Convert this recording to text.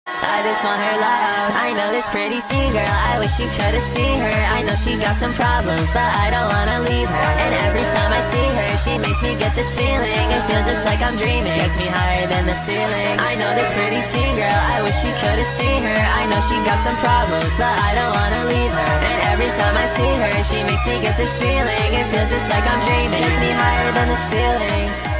I just want her love. I know this pretty scene girl, I wish you could've seen her. I know she got some problems, but I don't wanna leave her. And every time I see her, she makes me get this feeling. It feels just like I'm dreaming, gets me higher than the ceiling. I know this pretty scene girl, I wish you could've seen her. I know she got some problems, but I don't wanna leave her. And every time I see her, she makes me get this feeling. It feels just like I'm dreaming, gets me higher than the ceiling.